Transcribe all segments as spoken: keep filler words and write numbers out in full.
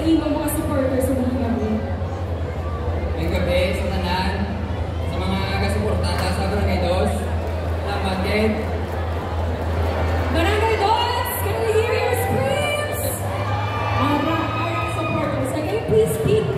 iyong mga supporters sa mga gabi? May gabi sa tanan, sa mga kasuportata sa Barangay Dos. Salamat, Ken. Barangay Dos, can we hear your screams? Alright, our supporters, can you please speak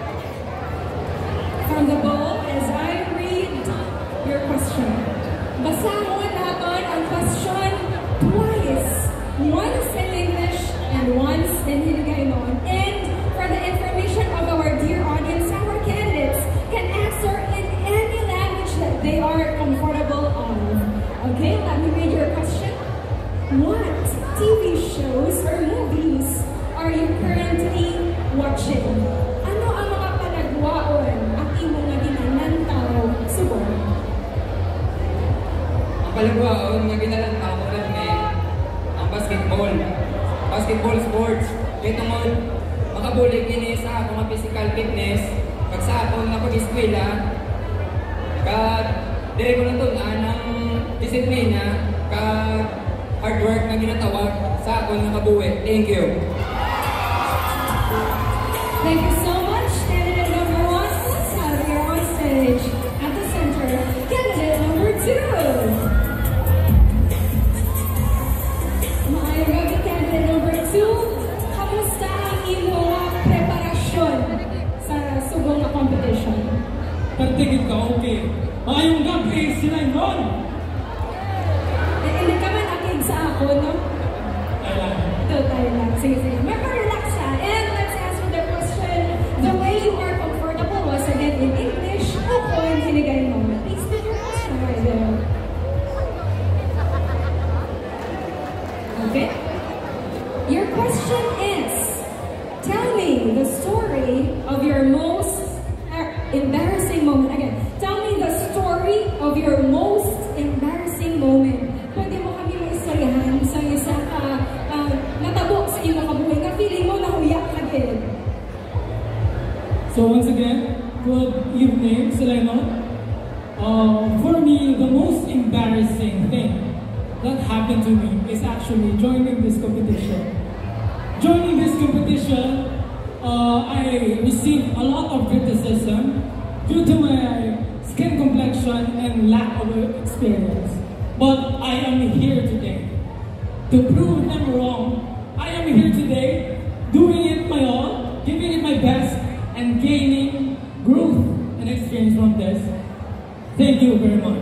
from the bowl as I read your question? Basahon natin ang question twice. Once in English and once in Hiligaynon. And for the information of our dear audience, our candidates can answer in any language that they are comfortable on. Okay, let me read your question. What T V shows or movies are you currently watching? Ano ang mga panagwaon ang imo nga ginanantaw subong? Ang palagwaon nga ginanantaw ko rin eh, ang basketball. Basketball sports. Kaya tungod, makabulig ini sa akong mga physical fitness, pag sa akong nga pag-eskwela, kag dire ko lang tunan ang disiplina, kag hard work na ginatawag sa akong nga kabuhi. Thank you. Thank you so much, candidate number one. Let's have here on stage at the center, candidate number two. Maayong gabi, candidate number two. Kamusta ang iyong preparasyon sa subong na competition? Pertigit ka, okay. Maayong gabi, sila yun! Eh, hindi ka man akig sa ako, no? Tayo lang. Ito, tayo lang. Sige, sige. Mag-relax ha. And let's answer the question the way you are comfortable was again in English o in Hiligaynon. Please put your question right there. Okay? Your question is, tell me the story of your most embarrassing moment. Again, tell me the story of your most embarrassing moment. Pwede mo kami maistoryahan sa isa ka uh, natabok sa iyong kabuhay na feeling mo na huyak ka din. So once again, good evening, Selena. Uh, for me, the most embarrassing thing that happened to me is actually joining this competition. Joining this competition, uh, I received a lot of criticism due to my skin complexion and lack of experience. But I am here today to prove them wrong. I am here today doing it my all, giving it my best, and gaining growth and experience from this. Thank you very much.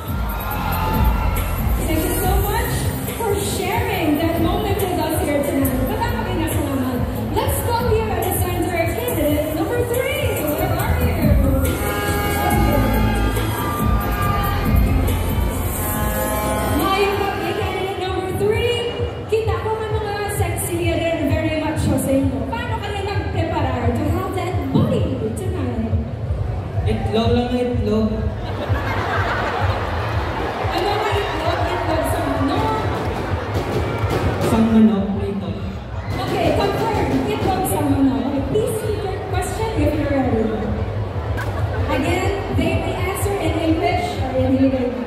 Thank you so much for sharing that moment with us here tonight. Let's go here at the center, candidate number three. Where are you? Ngayong gabi, candidate number three. Kita ko man mga sexy rin very much so sa inyo. Paano kayo nag-prepare to have that body tonight? Itlog lang, itlog. Ano nga itlog? Itlog sa manok? Isang manok, ito. Okay, confirm. Itlog sa manok. Okay, please repeat your question if you're ready. Again, they may answer in English or in Hiligaynon.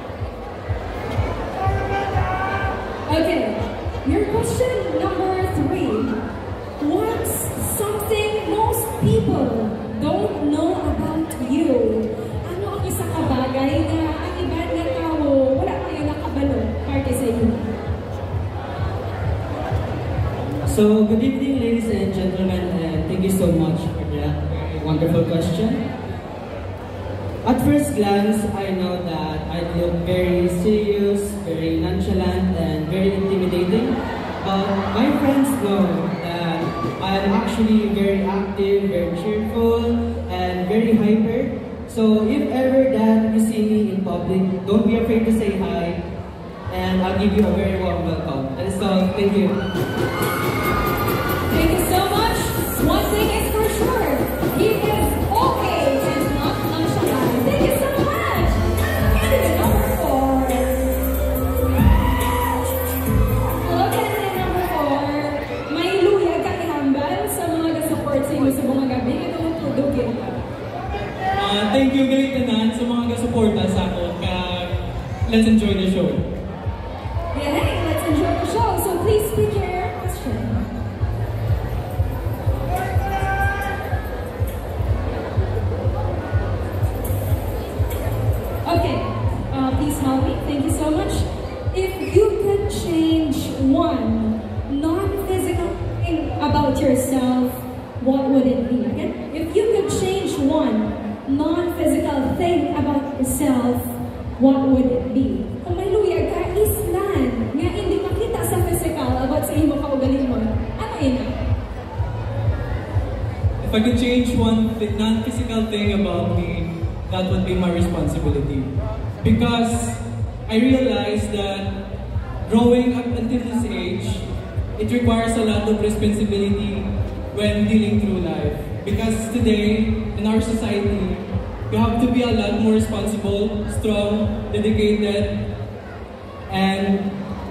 Okay, your question number three. What's something most people don't know about you? Ano ang isa ka bagay na ang iba na tao wala kayo nakabalo parte sa iyo? So, good evening, ladies and gentlemen, and thank you so much for that very wonderful question. At first glance, I know that I look very serious, very nonchalant, and very intimidating. But my friends know that I am actually very active, very cheerful, and very hyper. So, if ever that you see me in public, don't be afraid to say hi, and I'll give you a very warm welcome. And so, thank you. Thank you so much. One thing is for sure, he is okay and not nonchalant. Thank you so much. Candidate number four. Hello, candidate number four. May luya ka ihambal sa mga ga-support sa iyo sa mga gabi. Ito ang tudugin ka. Uh, thank you, Galitanan, sa mga ga-suporta sa ako. Let's enjoy the show. Yeah, hey, let's enjoy the show. So please speak your question. about yourself, what would it be? Again, if you could change one non-physical thing about yourself, what would it be? Kung may luya ka, islan, nga hindi makita sa physical about sa imo kaugalingon, ano ina? If I could change one th- non-physical thing about me, that would be my responsibility. Because I realized that growing up until this age, it requires a lot of responsibility when dealing through life. Because today, in our society, you have to be a lot more responsible, strong, dedicated, and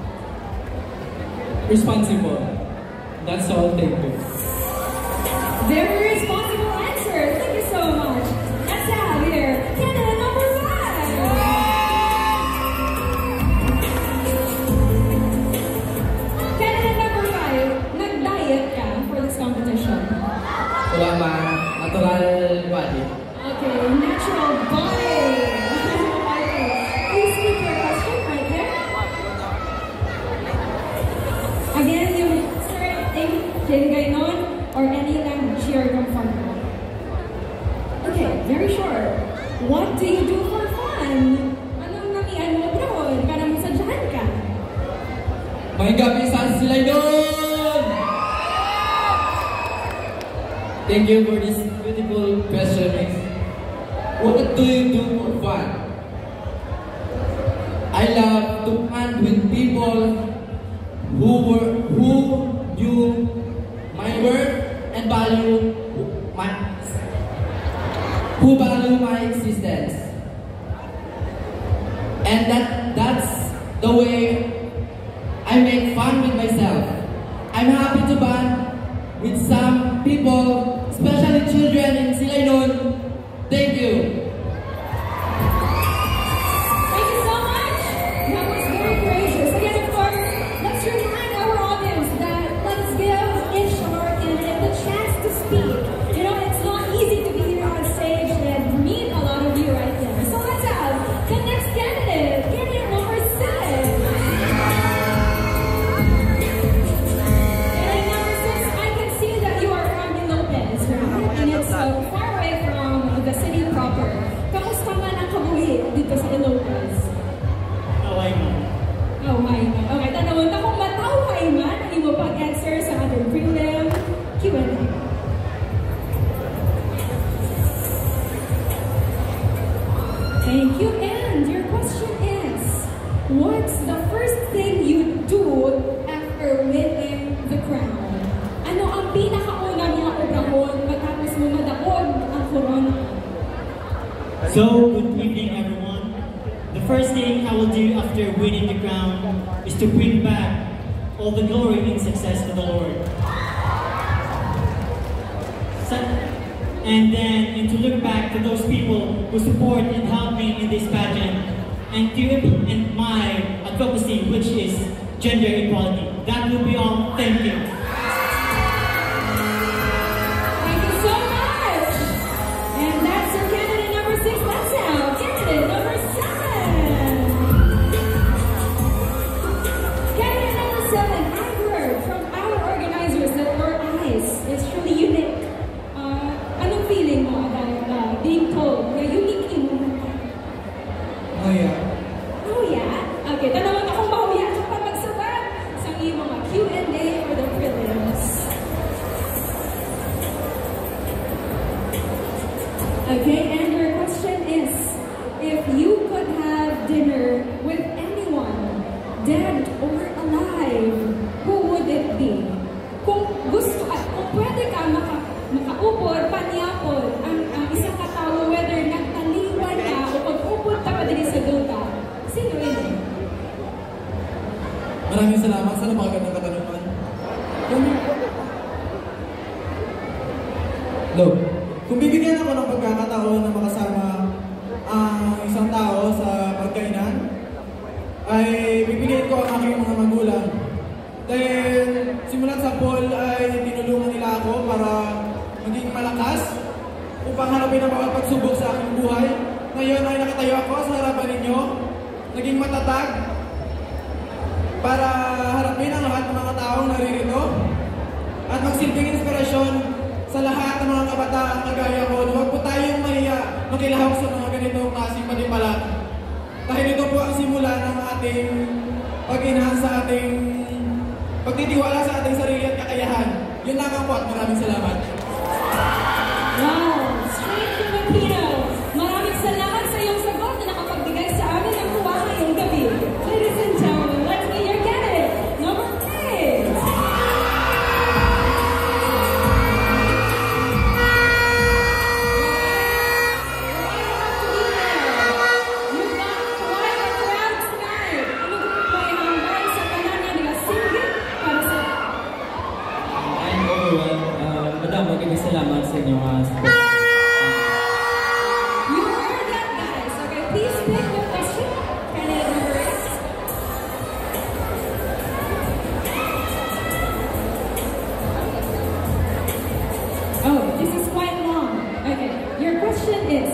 responsible. That's all. Thank you. Very responsible answer. Thank you so much. Let's have here Canada number five. Canada number five. Nag-diet ka for this competition. Wala ma, natural body. Okay, natural body. Okay. Please keep your question right there. Again, yung certain Hiligaynon or any language you're comfortable. Okay, very short. What do you do for fun? Anong namian mo abroad? Para masadyahan ka? May gabi sa sila doon! Thank you for this beautiful question. What do you do for fun? I love to hunt with people who were who knew my worth and value my who value my existence. And that that's the way I make fun with myself. I'm happy to bond with some people, especially children in Silainon. Thank you. Thank you so much. That was very gracious. Again, of course, let's remind our audience that let's give each of our candidates the chance to speak. You know, it's not easy to be here on stage and meet a lot of you right there. So let's have the next candidate, candidate number six. Candidate number six, I can see that you are from Ilocos, right? And it's uh, far away from the city proper. Kamusta man ang kabuhi dito sa Ilocos? Kaway mo. Oh my God. Okay, tanawin na kung mataway man ang imo pag-answer sa ating prelim Q and A. Thank you. And your question is, what's the first thing you do after winning the crown? Ano ang pinakauna mga obrahon matapos mo madaog ang corona? So, good evening everyone. The first thing I will do after winning the crown is to bring back all the glory and success to the Lord. So, and then, and to look back to those people who support and help me in this pageant, and to implement my advocacy, which is gender equality. That will be all. Thank you. Thank you so much. And that's your candidate number six. Let's have candidate number seven. Candidate number seven. I've heard from our organizers that your eyes is truly unique. Uh, anong feeling mo about uh, being told na unique in mo? Oh yeah. Oh yeah? Okay, tanawan akong mahuya ka pa magsabat sa iyong mga Q and A for the prelims. Okay, and your question is, if you could have dinner with anyone, dead or alive, who would it be? Kung gusto ka, kung pwede ka maka, makaupod, panyapod, ang, ang isang katao, whether nagtaliwan ka o pag-upod ka pa din sa duta, sino yun? Maraming salamat sa napakagandang katanungan. Kung... Look, kung bibigyan ako ng pagkakataon na makasama ang isang tao sa pagkainan, ay bibigyan ko ang aking mga magulang. Dahil simulat sa pool ay tinulungan nila ako para maging malakas upang harapin ang bawat pagsubok sa aking buhay. Ngayon ay nakatayo ako sa harapan ninyo, naging matatag para harapin ang lahat ng mga taong naririto. at magsilbing inspirasyon sa lahat ng mga kabataan kagaya ko na huwag po tayong mahiya makilahok sa mga ganitong klaseng patimpalak. Dahil ito po ang simula ng ating pag-enhance sa ating pagtitiwala sa ating sarili at kakayahan. Yun lamang po at maraming salamat. Wow! Straight Filipino! Maraming salamat sa iyong sagot na nakapagbigay sa amin ng tuwa ngayong gabi. Ladies and gentlemen, let's meet your candidate, number eight! You've got quite a crowd tonight. Ano po may hanggang sa kanan niya nila singgit para sa... I'm overwhelmed. Uh, Madam, magiging salamat sa inyong uh, support. You heard that, guys. Okay, please pick your question. Candidate number eight. Oh, this is quite long. Okay, your question is,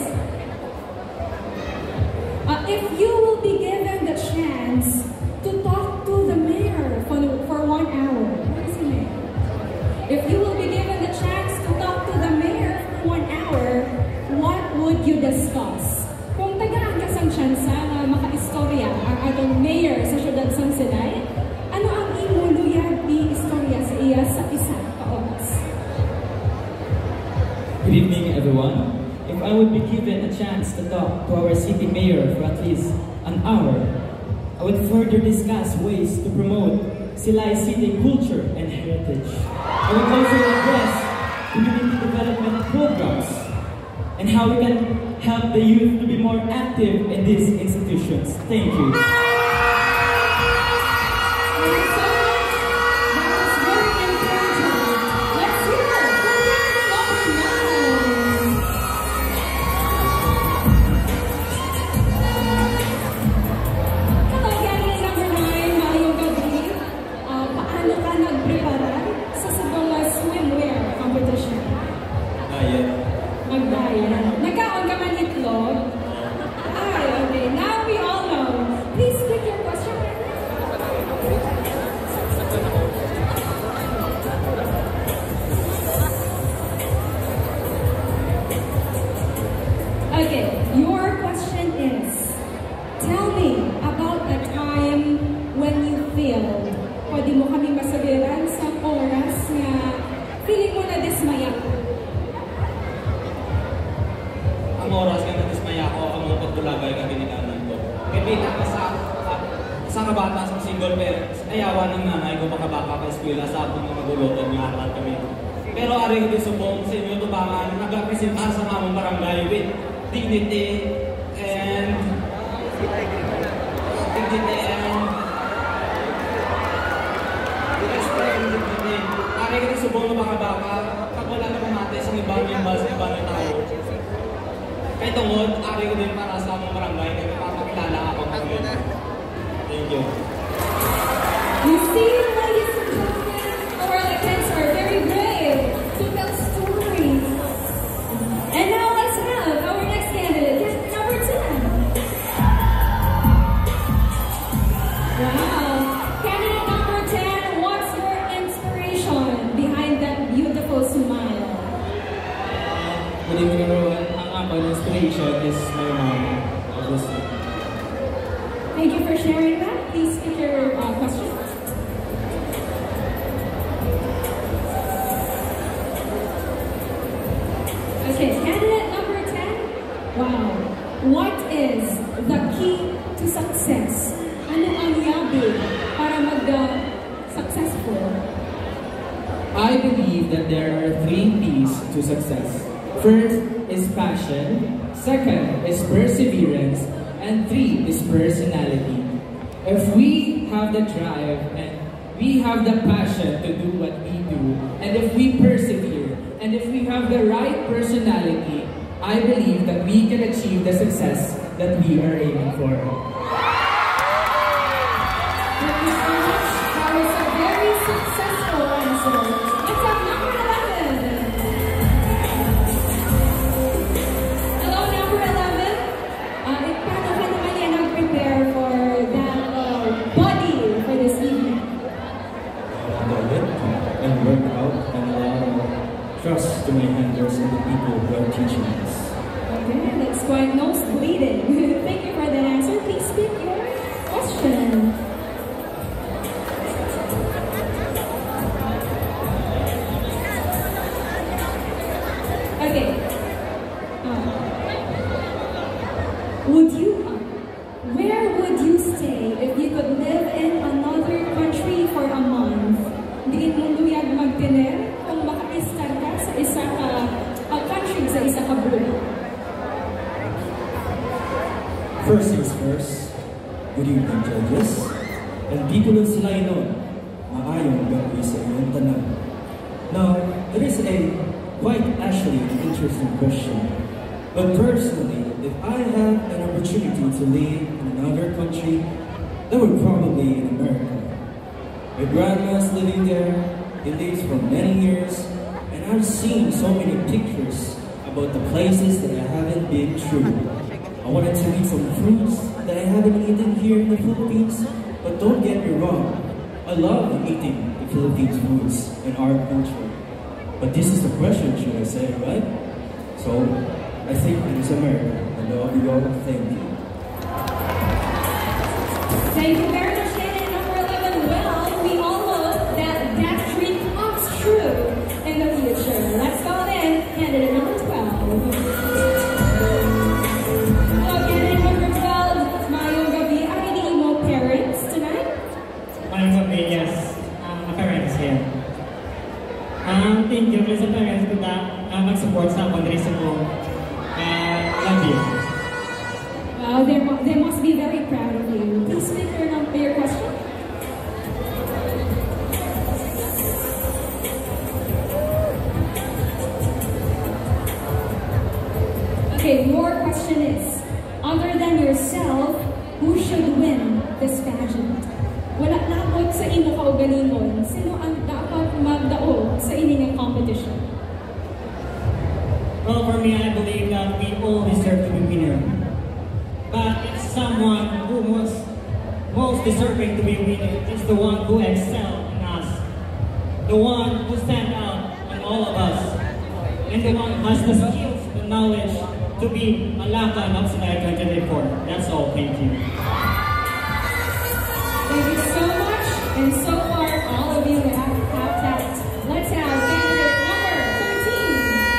uh, if you will be given the chance to talk to the mayor for, for one hour, what is the mayor? If you will be given the chance to talk to the mayor for one hour, what would you discuss? Kung tagaan ka sang tsansa na maka-istorya ang atong mayor sa siyudad sang Sinay, ano ang imuluyag i-istorya sa iya sa isang kaoras? Good evening, everyone. If I would be given a chance to talk to our city mayor for at least an hour, I would further discuss ways to promote Silay City culture and heritage. I would also address community development programs and how we can help the youth to be more active in these institutions. Thank you. Thank you so much. That was very encouraging. Let's hear it from candidate number nine. Hello, candidate number nine. Maayong gabi. Uh, paano ka nagprepara sa sabong uh, swimwear competition? Ayan. Magbayan. Nagkaon ka man itlog? Ay, okay. Now we all know. Please pick your question. Okay, your question is, tell me about the time when you failed. Pwede mo kami masabihan sa oras na feeling mo na dismaya. Ang oras nga natismaya ko, ang mga pagtulagay ka ginikanan ko. Kaya bilang sa sa kabata sa single parents, ayawan ng nanay ko makabaka ka eskwela sa atong mga magulotod nga aral kami. Pero ari ko din subong sa inyo tubangan, nag-apresenta sa mamang barangay with dignity and dignity and respect and dignity. Ari ko din subong na makabaka, pag wala na pamate sa ibang members sa ibang tao. Kaya tungod, ari ko din para sa mga barangay na papakilala ako ngayon. Thank you. You see, ladies and gentlemen, our electeds are very brave to tell stories. And now let's have our next candidate, candidate number ten. Wow. Candidate number ten, what's your inspiration behind that beautiful smile? Good evening, everyone. Ang aking inspiration is my mom, obviously. Thank you for sharing that. Please pick your uh, question. Okay, candidate number ten. Wow. What is the key to success? Ano ang yabi para mag-successful? I believe that there are three P's to success. First is passion, second is perseverance, and three is personality. If we have the drive and we have the passion to do what we do, and if we persevere, and if we have the right personality, I believe that we can achieve the success that we are aiming for. Thank you so much. That was a very successful answer. Let's have number eleven. Hello, number eleven. Uh, eh, paano ka naman yan nag-prepare for that uh, body for this evening? And work out trust to my handlers and the people who are teaching us. Okay, that's quite nosebleeding. Thank you for that answer. Please pick your question. Okay. Uh, would you, uh, where would you stay if you could live in another country for a month? Diin mo luyag magtiner kung maka-istar ka sa isa ka uh, country sa isa ka buwan. First things first, good evening, judges, and people of Silainon, maayong gabi sa inyong tanan. Now, there is a quite actually an interesting question, but personally, if I have an opportunity to live in another country, that would probably be in America. My grandma's living there, he lives for many years, and I've seen so many pictures about the places that I haven't been through. I wanted to eat some fruits that I haven't eaten here in the Philippines, but don't get me wrong, I love eating the Philippines foods in our country. But this is the question, should I say, right? So, I think it is America, and I love you all, thank you. Thank you very much, Shannon. Number eleven, well, we all hope that that dream comes true in the future. Let's go then, candidate number twelve. Yes, um, parents here. Um, thank you sa parents ko na uh, mag-support sa akong dress ko. And love you. Wow, they, they must be very proud of you. Please speak your, number, your question. Okay, your question is, other than yourself, who should win this pageant? Wala labot sa imo kaugalingon, sino ang dapat magdao sa ining competition? Well, for me, I believe that we all deserve to be winner. But it's someone who was most deserving to be winner is the one who excelled in us, the one who stand out in all of us, and the one who has the skills, the knowledge to be a Lakan of Silay twenty twenty-four. That's all. Thank you. Thank you so much, and so far all of you have, have that. Let's have candidate number thirteen.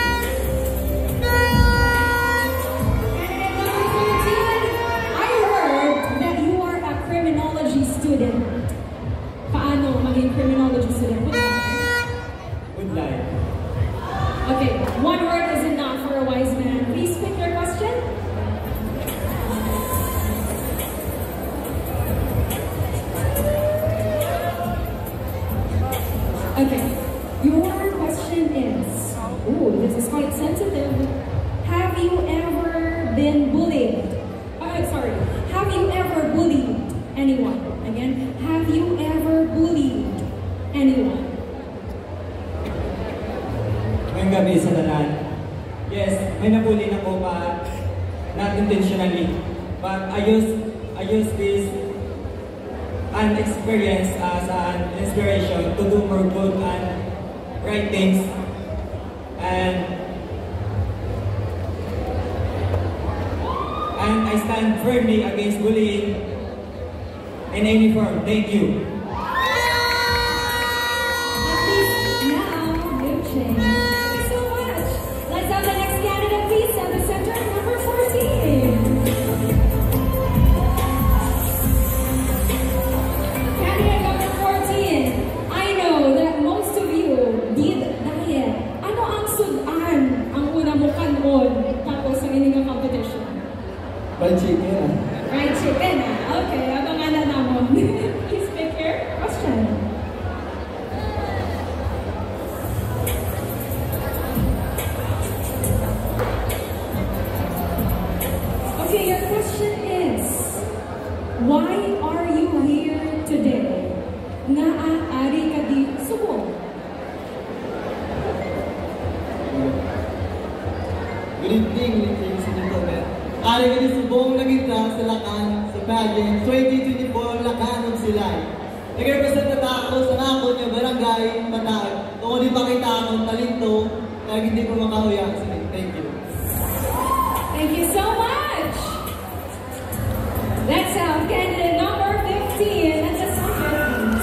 Candidate number thirteen, I heard that you are a criminology student. Paano maging criminology student? Good life. Okay, one word is enough for a wise man. Please pick your question. Okay, your question is, oh, this is quite sensitive. Have you ever been bullied? Oh, sorry. Have you ever bullied anyone? Again, have you ever bullied anyone? Ngayong gabi sa tanan. Yes, may nabully na ko pa, not intentionally. But I use, I use this an experience as an inspiration to do more good and right things, and and I stand firmly against bullying in any form. Thank you. At least now you've changed. Thank you so much. Let's have the next candidate, please, at the center, number fourteen. Candidate number fourteen. I know that most of you did diet. Ano ang sudan ang una mo kanon tapos ang inyong competition? Fried chicken. Fried chicken. Okay, abangan na naman. Please pick your question. Okay, your question is, why are you here today? Naaari ka di subong. Good evening, ladies and gentlemen. Ari ka di subong nagita sa Lakan sa pageant twenty twenty-four Lakan ng Silay. Nag-represent na ako sa nakon niya barangay Matag. Kung di pakita akong talento, Kaya hindi ko makauya kasi. Thank you. Thank you so much. That's our candidate number fifteen. That's a second.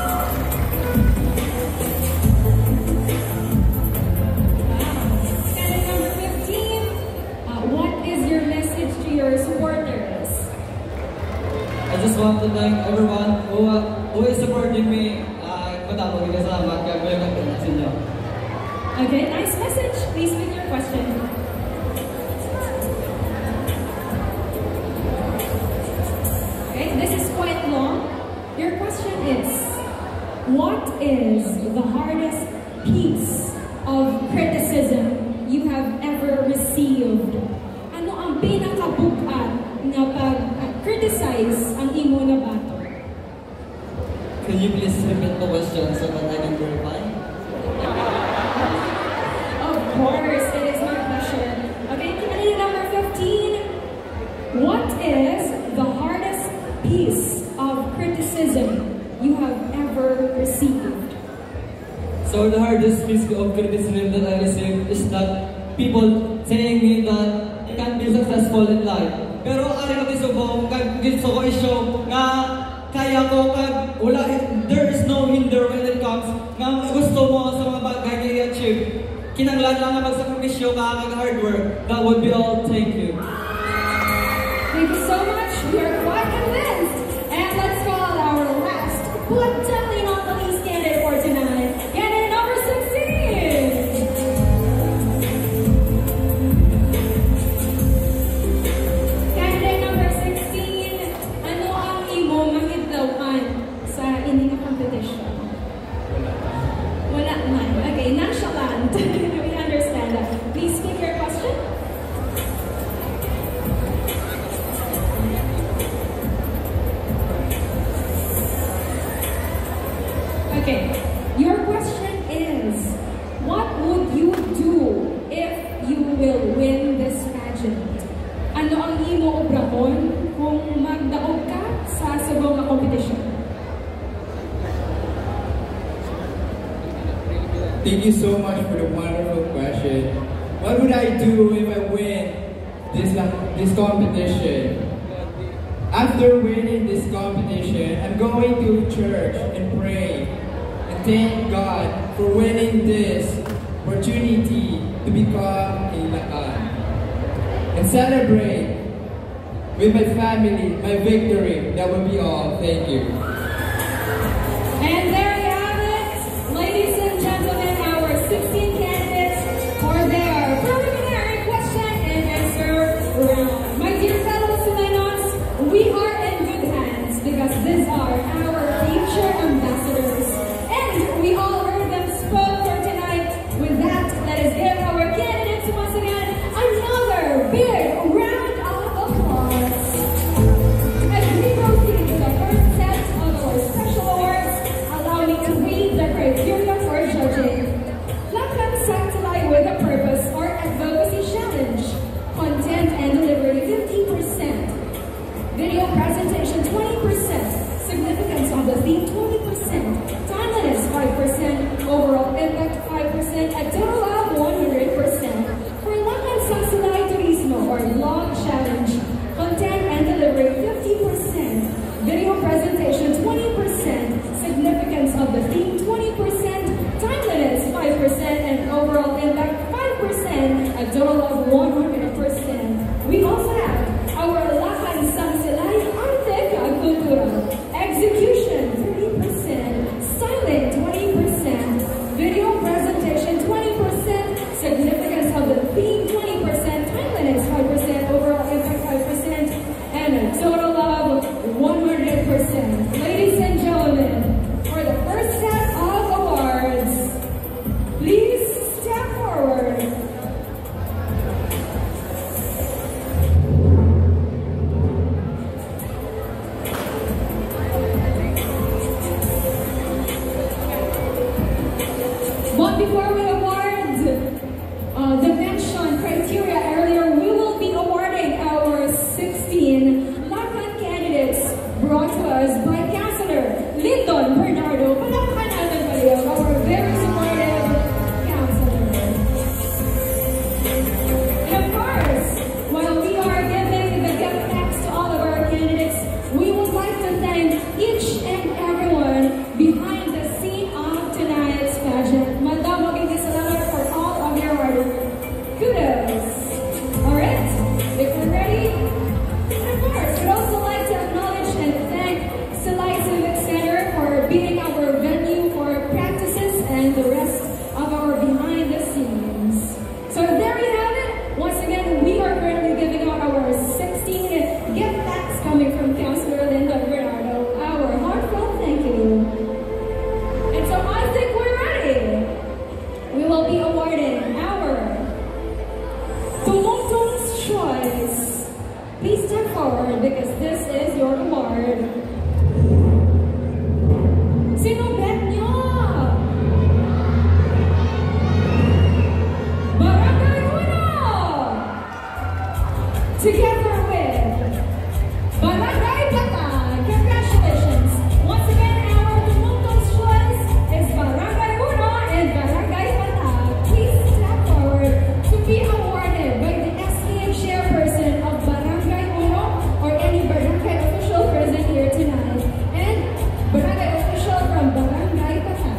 Candidate number fifteen. Uh, what is your message to your supporters? I just want to thank everyone who, uh, who is supporting me. Matapos kita salamat kaya ko yung nagpapalala sa inyo. Okay, nice message. Please pick your question. Okay, this is quite long. Your question is, what is the hardest piece of criticism you have ever received? Ano ang pinakabukat na pag-criticize ang imo na bato? Can you please repeat the question so that I can verify? Of course, it is my pleasure. Okay, candidate number fifteen. What is the hardest piece of criticism you have ever received? So the hardest piece of criticism that I received is that people saying me that I can't be successful in life. Pero ari ko subong kag gusto ko i-show nga kaya ko kag wala, there is no hinder when it comes nga gusto mo sa mga bagay na i-achieve. Kinanglan lang nga magsakripisyo ka kag hard work. That would be all. Thank you. Thank you so much. We are quite convinced. And let's call our last, but definitely not the least candidate for tonight. Candidate number sixteen. Candidate number sixteen. Ano ang imo mahidlawan sa ining competition? Wala man. Okay, nonchalant. We understand that. Please pick your question. Okay, your question is, what would you do if you will win this pageant? Ano ang imo obrahon kung magdaog ka sa subong na competition? Thank you so much for the wonderful question. What would I do if I win this, this competition? After winning this competition, I'm going to church and pray and thank God for winning this opportunity to become a Lakan. And celebrate with my family my victory. That will be all. Thank you. And there you have it, ladies and gentlemen, our sixteen candidates for their preliminary question and answer round. My dear fellow Sulenos, we are in good hands because these are our future ambassadors. And we all heard them spoke for tonight. With that, let us give our candidates once again another big round of applause. As we proceed to the first set of our special awards, allow me to read the criteria for judging. Lakan Satellite with a Purpose or Advocacy Challenge. Content and delivery fifty percent. Video presentation twenty percent. Significance of the theme twenty percent. Timeliness five percent. Overall impact five percent. A total of one hundred percent. For Lakan Satellite Turismo or Log Challenge. Content and delivery fifty percent. Video presentation twenty percent. Significance of the theme twenty percent. Timeliness five percent. And overall impact five percent. A total of one hundred percent. We also have our Lakan Sansilay Arte Cultura. Execution thirty percent. Silent twenty percent. Video presentation twenty percent. Significance of the theme twenty percent. Timeliness five percent. Overall impact five percent. And a total of one hundred percent. Ladies and gentlemen, for the first set of awards, please step forward. awarding our Tumungtung's Choice. Please step forward because this is your award. Sino bet nyo? Barangay Uno! Together with Barangay Patag. Congratulations! Once again, our Tumungtung's Choice is Barangay Uno and Barangay Patag. Please step forward to be awarded by the S K A chairperson of Barangay Uno or any barangay official present here tonight, and barangay official from Barangay Patag.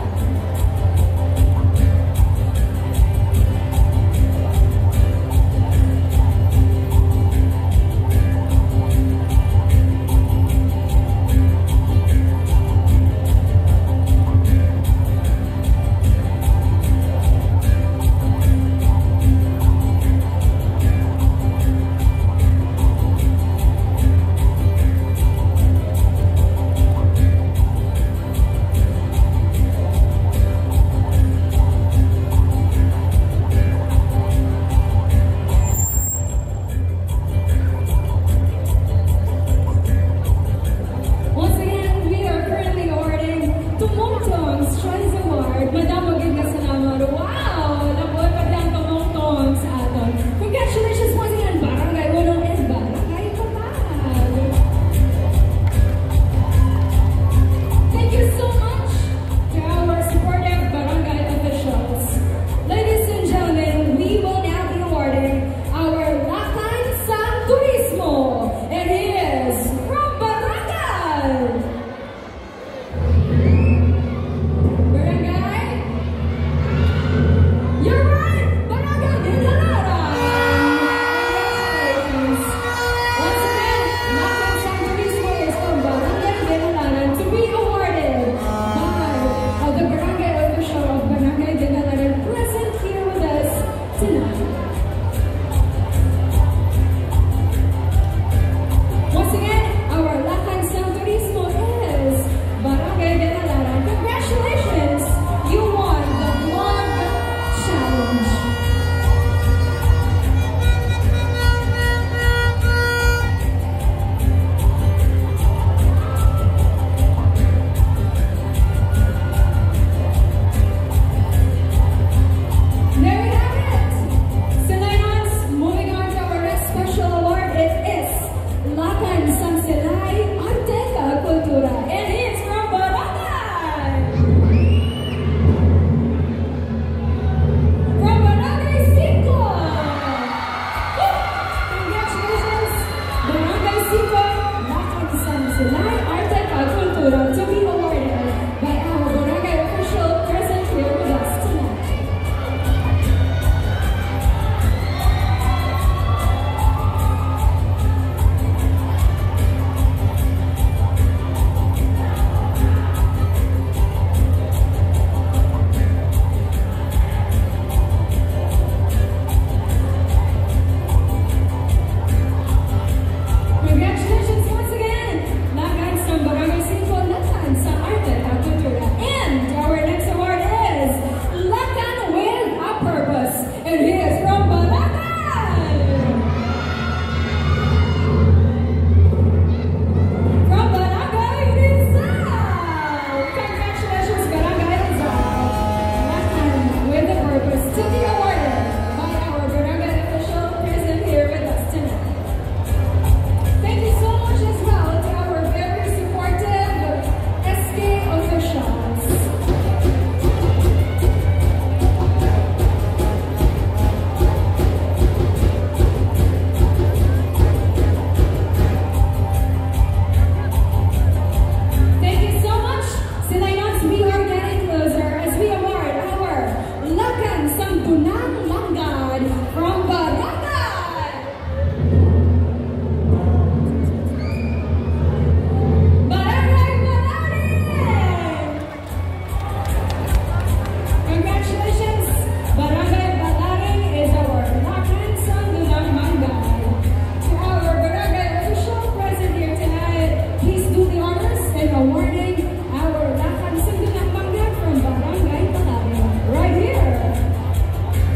Once again, we are currently awarding Tumungtung's Choice Award. Madam, maging na salamat. Wow! Nabuhay pa lang Tumungtong sa aton. Congratulations once again, Barangay Uno and Barangay Patag. Thank you so much to our supportive barangay officials. Ladies and gentlemen, we will now be awarding our Lakay San Turismo. And he is from Barangay. Barangay? You're right! Barangay Ginalaran! Congratulations! Once again, Lakay San Turismo is from Barangay Ginalaran to be awarded by uh, the barangay official of Barangay Ginalaran present here with us tonight. Once again, our Lakay San Turismo is Barangay Ginalaran. Congratulations! You won the Vlog Challenge. There we have it! Silaynons, moving on to our next special award. It is Lakan Samsilay Arteca Kultura, and it's from Barangay! From Barangay Cinco! Woo! Congratulations! Barangay Cinco, Lakan Samsilay Arteca Kultura to be awarded by our barangay official present here with us tonight. Congratulations once again, Lakan sa Barangay Cinco, Lakan sa Arteca Kultura. And our next award is Lakan with a Purpose, and he is from Barangay! From Barangay Rizal! Congratulations, Barangay Rizal! Lakan with a Purpose to be awarded by our barangay official present here with us tonight. Thank you so much as well to our very supportive S K officials. Thank you so much. Silaynons, we are getting closer as we award our Lakan Santunang Langgad from Barangay. Barangay Balaring! Congratulations! Barangay Balaring is our Lakan Santunang Langgad. To our barangay official present here tonight, please do the honors in awarding our Lakan Santunang Langgad from Barangay Balaring. Right here.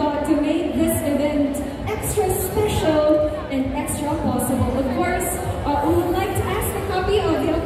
uh, to make this event extra special and extra possible. Of course, uh, we would like to ask a copy of the